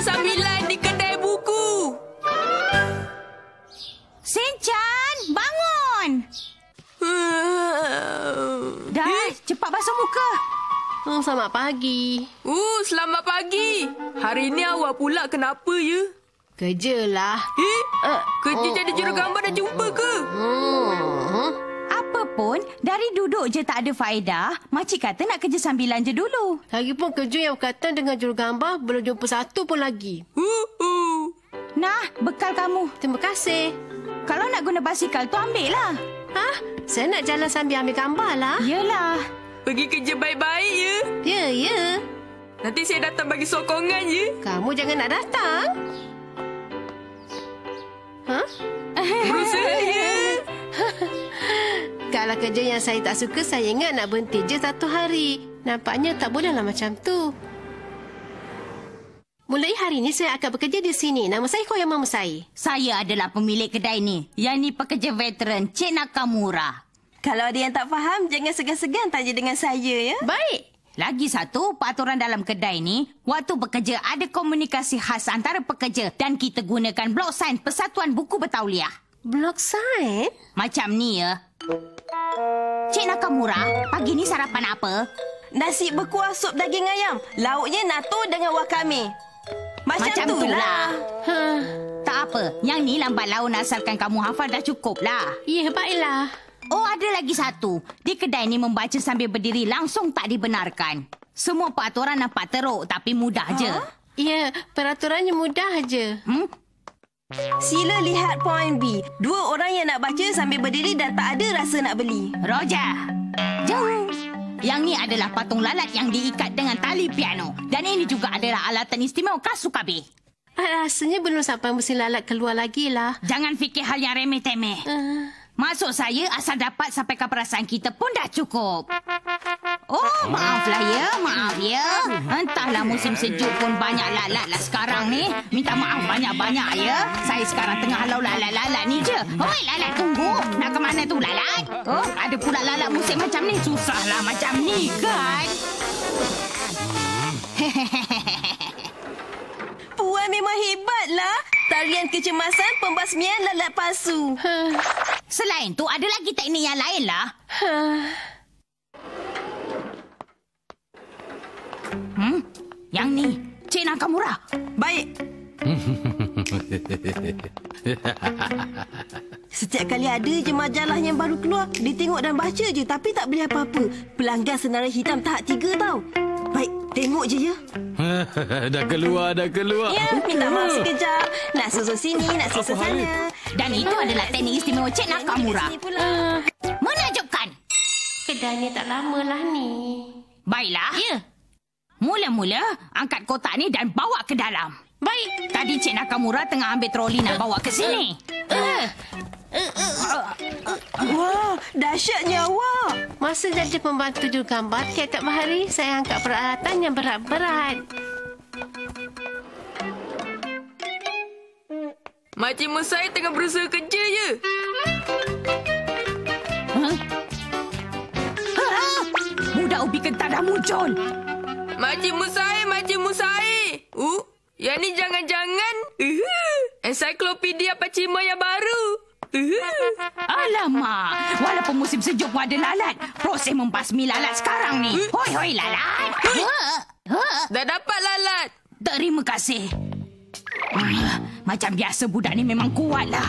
sambilan di kedai buku. Sen-chan, bangun! Dah, cepat basuh muka. Selamat pagi. Selamat pagi. Hari ni awak pula kenapa ya? Kerjalah. Kerja jadi jurugambar dah jumpa ke? Apa pun, dari duduk je tak ada faedah, makcik kata nak kerja sambilan je dulu. Lagipun kerja yang berkaitan dengan jurugambar belum jumpa satu pun lagi. Nah, bekal kamu. Terima kasih. Kalau nak guna basikal tu ambil lah. Saya nak jalan sambil ambil gambar lah. Yelah. Pergi kerja baik-baik ya. Ya. Nanti saya datang bagi sokongan ya. Kamu jangan nak datang. Berusaha ya. Kalau kerja yang saya tak suka, saya ingat nak berhenti je satu hari. Nampaknya tak bolehlah macam tu. Mulai hari ini saya akan bekerja di sini. Nama saya Koyama Musai. Saya adalah pemilik kedai ni. Yang ni pekerja veteran, Cik Nakamura. Kalau ada yang tak faham, jangan segan-segan tanya dengan saya ya. Baik. Lagi satu, peraturan dalam kedai ni, waktu bekerja ada komunikasi khas antara pekerja dan kita gunakan blok sains Persatuan Buku Bertauliah. Blok sains? Macam ni ya. Cik Nakamura, pagi ni sarapan apa? Nasi berkuah sup daging ayam. Lauknya natto dengan wakame. Macam tu lah. Tak apa, yang ni lambat laun asalkan kamu hafal dah cukup lah. Ya, baiklah. Oh, ada lagi satu. Di kedai ni membaca sambil berdiri langsung tak dibenarkan. Semua peraturan nampak teruk tapi mudah je. Ya, peraturannya mudah aja. Sila lihat poin B. Dua orang yang nak baca sambil berdiri dan tak ada rasa nak beli. Roger. Jom. Yang ni adalah patung lalat yang diikat dengan tali piano. Dan ini juga adalah alatan istimewa Kasukabe. Rasanya belum sampai mesin lalat keluar lagi lah. Jangan fikir hal yang remeh-temeh. Maksud saya, asal dapat sampaikan perasaan kita pun dah cukup. Oh, maaflah ya, maaf ya. Entahlah musim sejuk pun banyak lalat lah sekarang ni. Minta maaf banyak-banyak ya. Saya sekarang tengah halau lalat-lalat ni je. Hoi, lalat tunggu. Nak ke mana tu lalat? Oh, ada pula lalat musim macam ni. Susahlah macam ni kan. Puan memang hebatlah. Tarian kecemasan pembasmian lalat palsu. Selain tu, ada lagi teknik yang lain lah. Yang ni, Cik Nakamura. Baik. Setiap kali ada je majalah yang baru keluar, dia tengok dan baca je tapi tak beli apa-apa. Pelanggan senarai hitam tahap 3 tau. Baik, tengok je ya. Dah keluar. Ya, minta maaf sekejap. Nak susun sini, nak susun sana. Dan itu adalah teknik istimewa Cik Nakamura. Menakjubkan. Kedai ni tak lama lah ni. Baiklah. Ya. Mula-mula, angkat kotak ni dan bawa ke dalam. Baik. Tadi Cik Nakamura tengah ambil troli nak bawa ke sini. Wah, dahsyatnya awak. Masa jadi pembantu jurugambar, tiap-tiap hari saya angkat peralatan yang berat-berat. Makcik Musai tengah berusaha kerja je. Budak ubi kentang dah muncul. Makcik Musai. Yang ni jangan-jangan ensiklopedia Pacima yang baru. Alamak, walaupun musim sejuk pun ada lalat. Proses membasmi lalat sekarang ni. Hoi lalat. Dah dapat lalat. Terima kasih. Macam biasa budak ni memang kuat lah.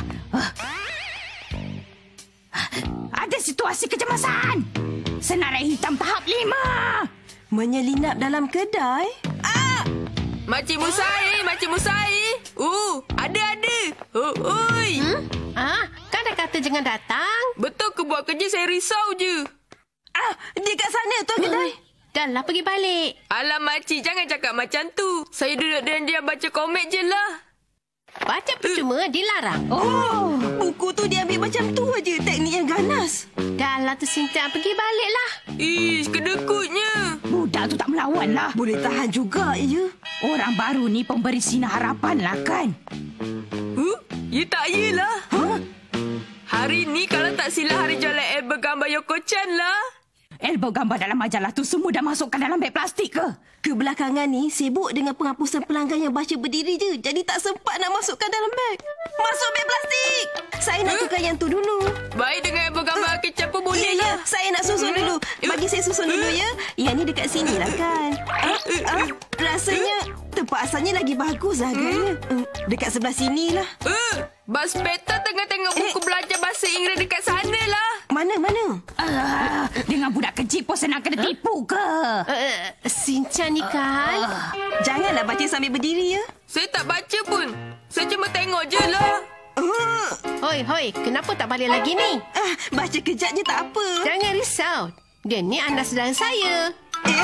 Ada situasi kecemasan. Senarai hitam tahap 5. Menyelinap dalam kedai? Makcik Musai. Ada. Oi. Kan dah kata jangan datang. Betul ke buat kerja saya risau je. Dia kat sana tu kedai. Dah lah pergi balik. Alah makcik, jangan cakap macam tu. Saya duduk dan dia baca komik je lah. Baca percuma, dilarang. Buku tu dia ambil macam tu aja. Teknik yang ganas. Dah lah tu Sinta, pergi baliklah. Kedekutnya. Budak tu tak melawan lah. Boleh tahan juga ya. Orang baru ni pemberi sinar harapan lah kan. Ya tak yelah. Hari ni kalau tak silap hari jualan album gambar Yoko-chan lah. Album gambar dalam majalah tu semua dah masukkan dalam beg plastik ke? Kebelakangan ni sibuk dengan penghapusan pelanggan yang baca berdiri je. Jadi tak sempat nak masukkan dalam beg. Masuk beg plastik! Saya nak tukar yang tu dulu. Baik dengan album gambar kecap pun boleh Ya, lah. saya nak susun dulu. Bagi saya susun dulu ya. Yang ni dekat sini lah kan. Rasanya tempat asalnya lagi bagus agaknya. Dekat sebelah sini lah. Bas Peter tengah tengok buku belajar bahasa Inggeris dekat sana lah. Mana? Dengan budak kecil pun senang kena tipu ke? Sinchan ni kan? Janganlah baca sambil berdiri ya. Saya tak baca pun. Saya cuma tengok je lah. Hoi, kenapa tak balik lagi ni? Baca kejap je tak apa. Jangan risau. Dia ni anak sedang saya.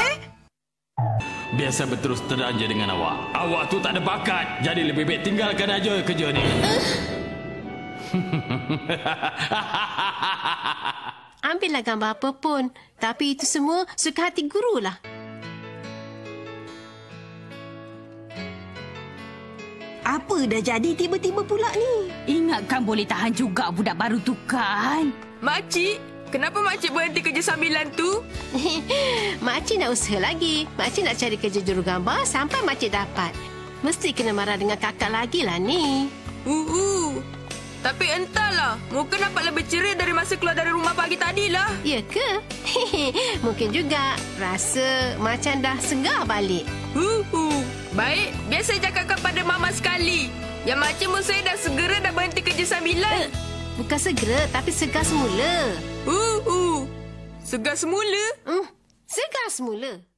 Biasa berterus terang je dengan awak. Awak tu tak ada bakat. Jadi lebih baik tinggalkan aja kerja ni. Ambillah gambar apa pun. Tapi itu semua suka hati guru lah. Apa dah jadi tiba-tiba pula ni? Ingatkan boleh tahan juga budak baru tu kan? Makcik, kenapa makcik berhenti kerja sambilan tu? Makcik nak usaha lagi. Makcik nak cari kerja jurugambar sampai makcik dapat. Mesti kena marah dengan kakak lagi lah ni. Tapi entahlah, muka nampak lebih ceria dari masa keluar dari rumah pagi tadi lah. Ya ke? Mungkin juga. Rasa macam dah segar balik. Baik, biar saya cakapkan pada mama sekali. Yang makcik mu saya dah segera dah berhenti kerja sambilan. Bukan segera, tapi segar semula. Segar semula? Segar semula.